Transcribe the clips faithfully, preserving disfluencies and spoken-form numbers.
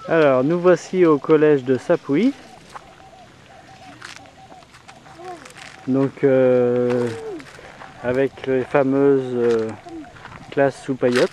Alors, nous voici au collège de Sapouy. Donc, euh, avec les fameuses euh, classes sous paillotes.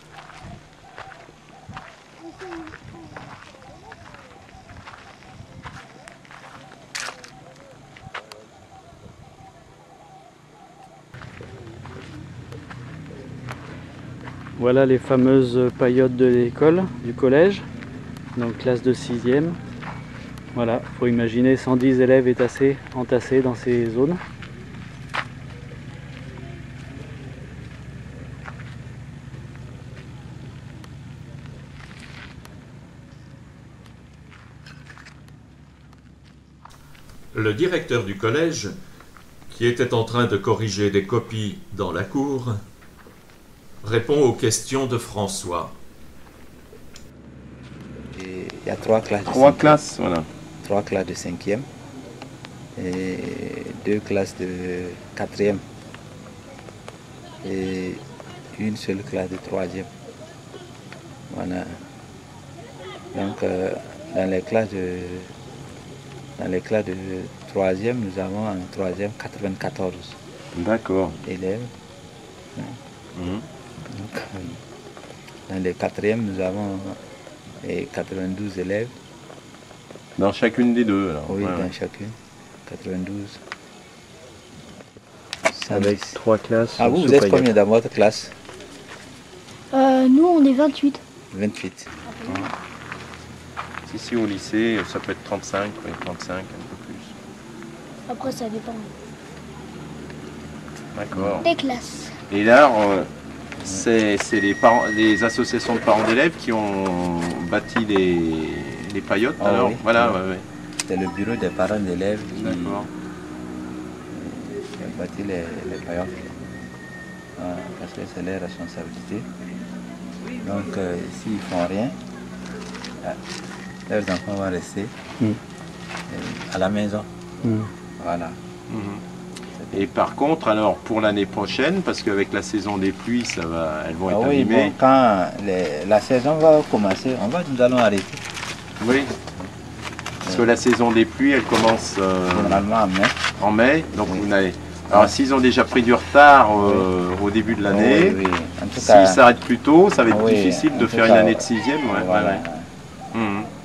Voilà les fameuses paillotes de l'école, du collège, donc classe de sixième. Voilà, il faut imaginer cent dix élèves entassés, entassés dans ces zones. Le directeur du collège, qui était en train de corriger des copies dans la cour, répond aux questions de François. Et il y a trois classes de Trois cinquième. classes, voilà. Trois classes de cinquième et deux classes de quatrième et une seule classe de troisième. Voilà. Donc euh, dans les classes de dans les classes de troisième, nous avons en troisième quatre-vingt-quatorze D'accord. élèves. Mhm. Donc, euh, dans les quatrièmes, nous avons eh, quatre-vingt-douze élèves. Dans chacune des deux, alors. Oui, Ouais, dans ouais. chacune. quatre-vingt-douze. Avec trois classes. Ah, vous, sous vous êtes paillotes. combien dans votre classe? Euh, nous, on est vingt-huit. vingt-huit. Ici au lycée, ça peut être trente-cinq, ouais, trente-cinq, un peu plus. Après, ça dépend D'accord. des classes. Et là, euh, c'est c'est les, parents- les associations de parents d'élèves qui ont bâti les, les paillotes, Ah alors oui. voilà, Oui. ouais, ouais. C'est le bureau des parents d'élèves qui, D'accord. qui a bâti les, les paillotes. Ah, parce que c'est leur responsabilité. Donc, euh, s'ils ne font rien, ah, leurs enfants vont rester Mm. euh, à la maison. Mm. Voilà. Mhm. Et par contre, alors pour l'année prochaine, parce qu'avec la saison des pluies, ça va, elles vont Ah être oui, abîmées. bon, quand les- la saison va commencer, on va, nous allons arrêter. Oui. Parce que la saison des pluies, elle commence euh, Généralement en mai. en mai. Donc Oui. vous n'avez. Alors s'ils ont déjà pris du retard euh, au début de l'année, Oui, oui. En tout cas, s'ils s'arrêtent plus tôt, ça va être oui, difficile en de tout faire cas, une année de sixième. Ouais, voilà. ouais, ouais. Mhm.